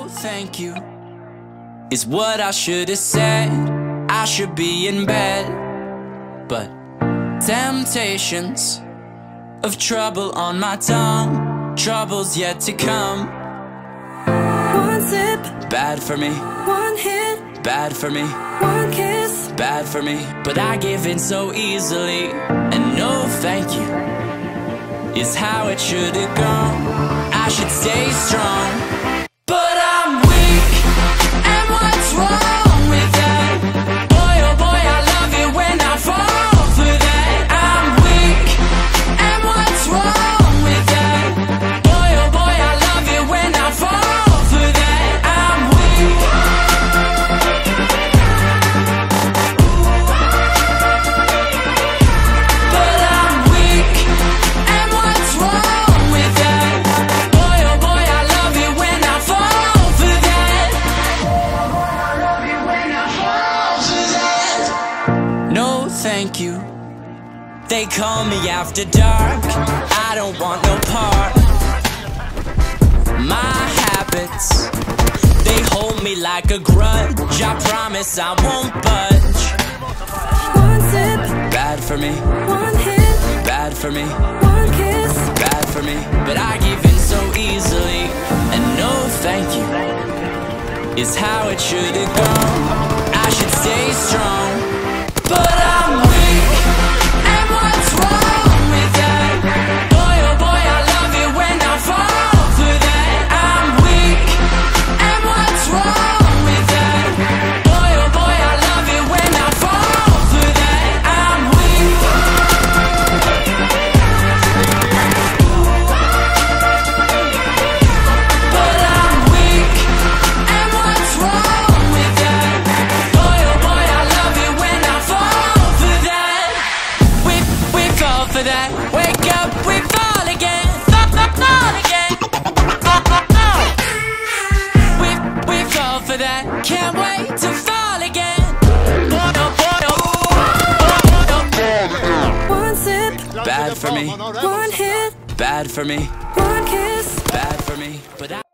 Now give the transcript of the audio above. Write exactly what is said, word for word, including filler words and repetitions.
thank you is what I should have said. I should be in bed, but temptations of trouble on my tongue, trouble's yet to come. One sip, Bad for me, one hit, bad for me, one kiss. bad for me. But I give in so easily, and no thank you is how it should have gone. I should stay strong, but I'm weak, and what's wrong with that? Boy, oh boy, I love it when I fall for that. I'm weak, and what's wrong with that? Boy, oh boy, I love it when I fall for that. I'm weak. But I'm weak, and what's wrong with that? Boy, oh boy, I love it when I fall for that. No, thank you. They call me after dark. I don't want no part. My habits, they hold me like a grudge. I promise I won't budge. One sip, Bad for me, one hit, bad for me, one kiss. bad for me. But I give in so easily, and no thank you is how it should have gone. I should stay strong, but I'm weak, and what's wrong with that? Boy, oh boy, I love it when I fall for that. I'm weak, and what's wrong with that? Boy, oh boy, I love it when I fall for that. I'm weak. But I'm weak, and what's wrong with that? Boy, oh boy, I love it when I fall for that. We, we fall for that. Wake up, we fall again. Fall, fall, fall again. Fall, fall, fall. We, we fall for that. Can't wait to fall again. Boy, oh boy, oh. Boy, oh boy. One sip, Bad for me, one hit, bad for me, one kiss. bad for me. But I